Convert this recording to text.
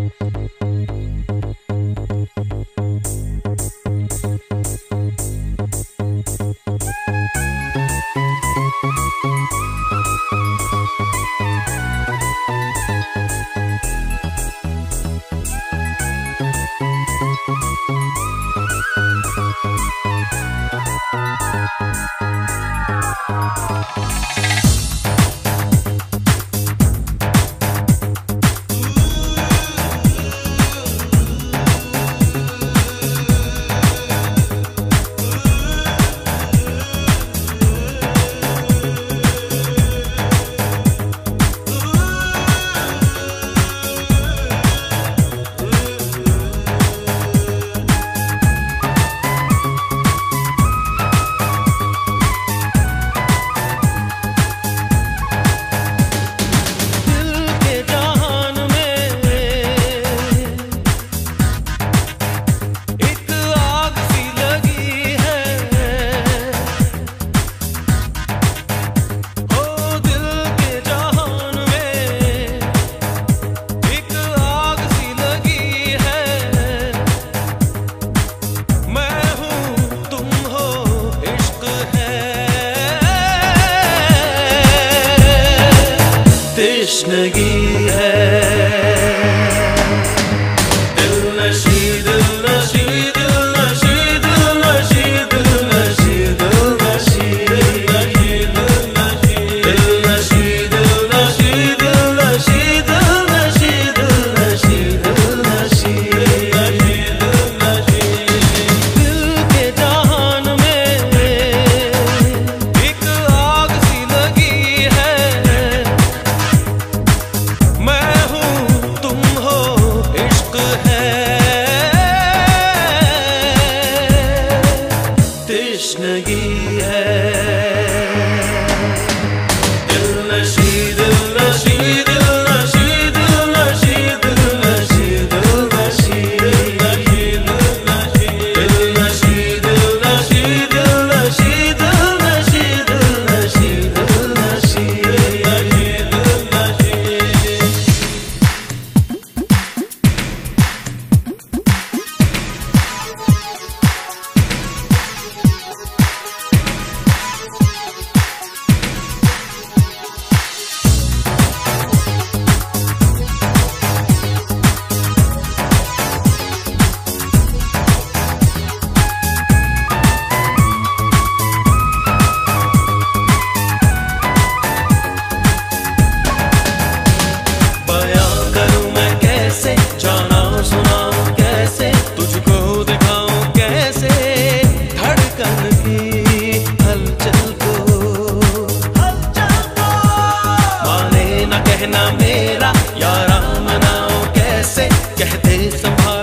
तश्नगी है दिलनशी दिलनशी दिलनशी दिलनशी दिलनशी दिलनशी दिलनशी दिलनशी दिलनशी दिलनशी दिलनशी दिलनशी दिलनशी दिलनशी दिल के जहान में एक आग सी लगी है मैं हूँ तुम हो इश्क है तश्नगी है दिलनशी दिलनशी दिलनशी दिलनशी दिलनशी दिलनशी दिलनशी दिलनशी दिलनशी दिलनशी दिलनशी दिलनशी दिलनशी बयां करूं मैं कैसे जाना सुनाऊं कैसे तुझको दिखाऊं कैसे धड़कन की हलचल को माने न कहना मेरा यारा मनाऊं कैसे कहते संभाल